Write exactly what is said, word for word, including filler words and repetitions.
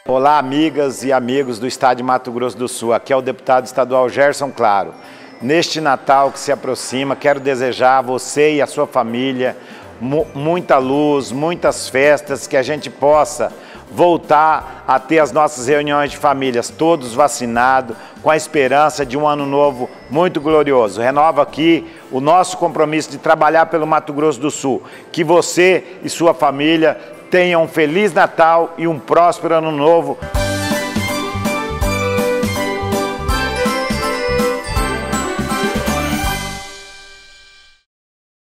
Olá, amigas e amigos do Estado de Mato Grosso do Sul. Aqui é o deputado estadual Gerson Claro. Neste Natal que se aproxima, quero desejar a você e a sua família mu muita luz, muitas festas, que a gente possa voltar a ter as nossas reuniões de famílias, todos vacinados, com a esperança de um ano novo muito glorioso. Renovo aqui o nosso compromisso de trabalhar pelo Mato Grosso do Sul. Que você e sua família tenham um Feliz Natal e um próspero Ano Novo.